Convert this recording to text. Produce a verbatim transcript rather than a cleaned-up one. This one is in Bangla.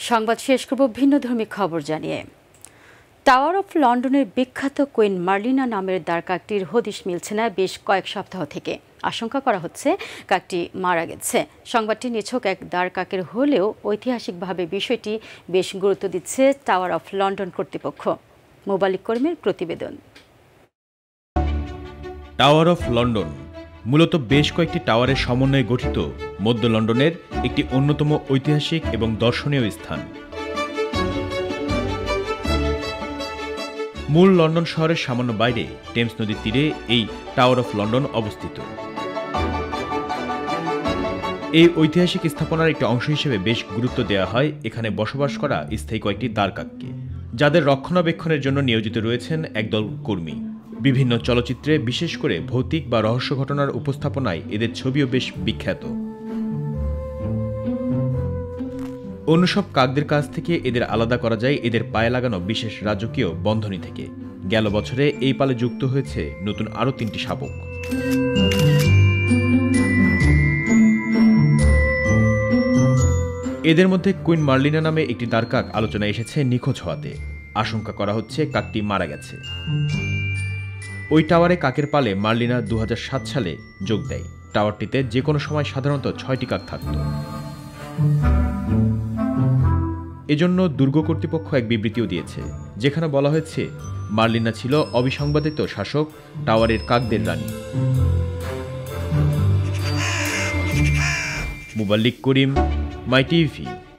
সংবাদ শেষ করব ভিন্নধর্মী খবর জানিয়ে। টাওয়ার অফ লন্ডনের বিখ্যাত কুইন মার্লিনা নামের দ্বার কাকটির হদিশ মিলছে না বেশ কয়েক সপ্তাহ থেকে। আশঙ্কা করা হচ্ছে কাকটি মারা গেছে। সংবাদটি নিছক এক দ্বার কাকের হলেও ঐতিহাসিকভাবে বিষয়টি বেশ গুরুত্ব দিচ্ছে টাওয়ার অফ লন্ডন কর্তৃপক্ষ। মোবালিক করিমের প্রতিবেদন। টাওয়ার অফ লন্ডন মূলত বেশ কয়েকটি টাওয়ারের সমন্বয়ে গঠিত মধ্য লন্ডনের একটি অন্যতম ঐতিহাসিক এবং দর্শনীয় স্থান। মূল লন্ডন শহরের সামান্য বাইরে টেমস নদীর তীরে এই টাওয়ার অফ লন্ডন অবস্থিত। এই ঐতিহাসিক স্থাপনার একটি অংশ হিসেবে বেশ গুরুত্ব দেওয়া হয় এখানে বসবাস করা স্থায়ী কয়েকটি দ্বারকাককে, যাদের রক্ষণাবেক্ষণের জন্য নিয়োজিত রয়েছেন একদল কর্মী। বিভিন্ন চলচ্চিত্রে বিশেষ করে ভৌতিক বা রহস্য ঘটনার উপস্থাপনায় এদের ছবিও বেশ বিখ্যাত। অন্য সব কাকদের কাছ থেকে এদের আলাদা করা যায় এদের পায়ে লাগানো বিশেষ রাজকীয় বন্ধনী থেকে। গেল বছরে এই পালে যুক্ত হয়েছে নতুন আরও তিনটি শাবক। এদের মধ্যে কুইন মার্লিনা নামে একটি দ্বারকাক আলোচনায় এসেছে নিখোঁজ হওয়াতে। আশঙ্কা করা হচ্ছে কাকটি মারা গেছে। ওই টাওয়ারে কাকের পালে মার্লিনা দু হাজার সাত সালে যোগ দেয়। টাওয়ারটিতে যে কোনো সময় সাধারণত ছয়টি কাক থাকত। এজন্য দুর্গ কর্তৃপক্ষ এক বিবৃতিও দিয়েছে, যেখানে বলা হয়েছে মার্লিনা ছিল অবিসংবাদিত শাসক, টাওয়ারের কাকদের রানী। মোবাল্লিক করিম, মাই টিভি।